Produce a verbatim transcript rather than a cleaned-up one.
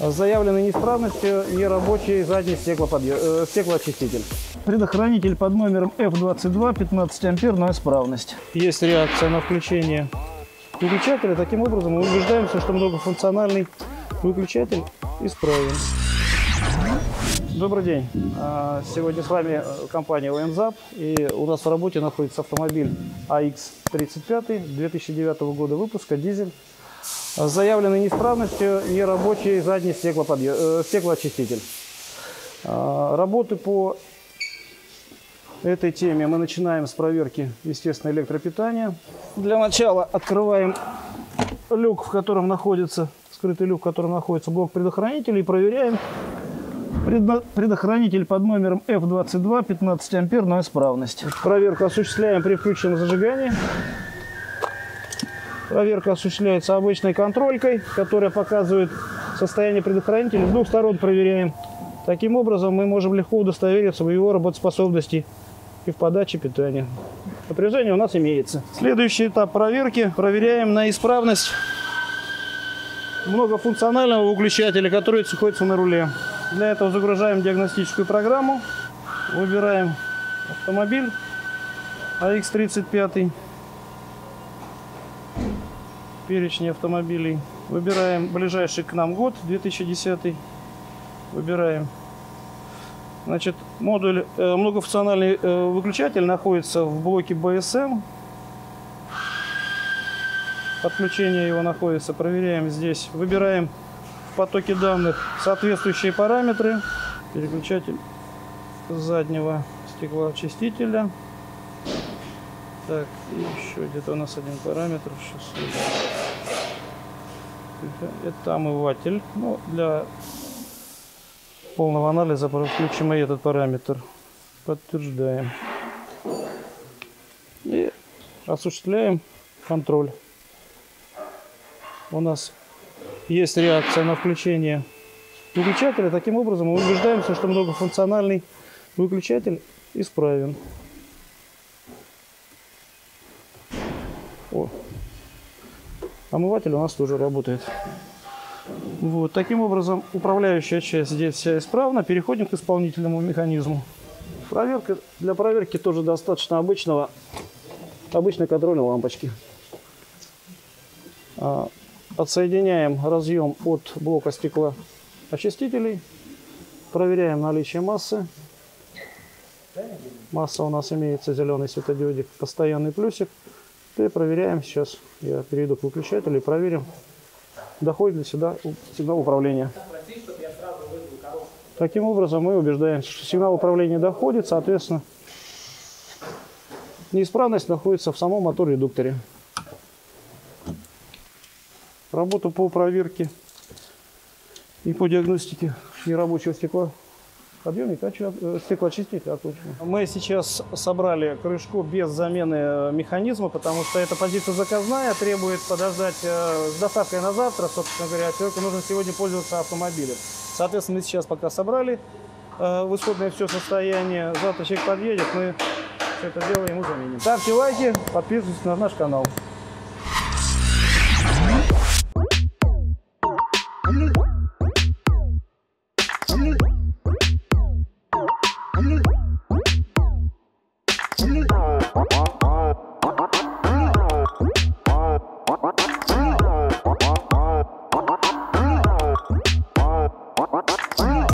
С заявленной неисправностью нерабочий задний стеклоподъем... э, стеклоочиститель. Предохранитель под номером эф двадцать два, пятнадцать ампер, но исправность. Есть реакция на включение выключателя. Таким образом мы убеждаемся, что многофункциональный выключатель исправен. Добрый день. Сегодня с вами компания ОМЗАП. И у нас в работе находится автомобиль а икс тридцать пять две тысячи девятого года выпуска, дизель. С заявленной неисправностью нерабочий задний стеклоподъем... э, стеклоочиститель. Работы по этой теме мы начинаем с проверки, естественно, электропитания. Для начала открываем люк, в котором находится, скрытый люк, в котором находится блок предохранителя, и проверяем Предохранитель под номером эф двадцать два, пятнадцать ампер, но исправность. Проверку осуществляем при включенном зажигании. Проверка осуществляется обычной контролькой, которая показывает состояние предохранителя. С двух сторон проверяем. Таким образом мы можем легко удостовериться в его работоспособности и в подаче питания. Напряжение у нас имеется. Следующий этап проверки. Проверяем на исправность многофункционального выключателя, который находится на руле. Для этого загружаем диагностическую программу. Выбираем автомобиль а икс тридцать пять. Перечень автомобилей. Выбираем ближайший к нам год, две тысячи десятый. Выбираем. Значит, модуль э, многофункциональный э, выключатель находится в блоке бэ эс эм. Подключение его находится. Проверяем здесь. Выбираем в потоке данных соответствующие параметры. Переключатель заднего стеклоочистителя. Так, и еще где-то у нас один параметр. Это омыватель. Ну, для полного анализа включим и этот параметр. Подтверждаем. И осуществляем контроль. У нас есть реакция на включение выключателя. Таким образом мы убеждаемся, что многофункциональный выключатель исправен. О. Омыватель у нас тоже работает. Вот. Таким образом, управляющая часть здесь вся исправна. Переходим к исполнительному механизму. Проверка, для проверки тоже достаточно обычного, обычной контрольной лампочки. Отсоединяем разъем от блока стеклоочистителей. Проверяем наличие массы. Масса у нас имеется, зеленый светодиодик, постоянный плюсик. И проверяем сейчас. Я перейду к выключателю и проверим, доходит ли сюда сигнал управления. Таким образом мы убеждаемся, что сигнал управления доходит, соответственно, неисправность находится в самом мотор-редукторе. Работу по проверке и по диагностике нерабочего стекла подъемника, стеклоочистителя окончено. Мы сейчас собрали крышку без замены механизма, потому что эта позиция заказная, требует подождать с доставкой на завтра, собственно говоря, человеку нужно сегодня пользоваться автомобилем. Соответственно, мы сейчас пока собрали в исходное все состояние. Завтра человек подъедет, мы все это дело ему заменим. Ставьте лайки, подписывайтесь на наш канал.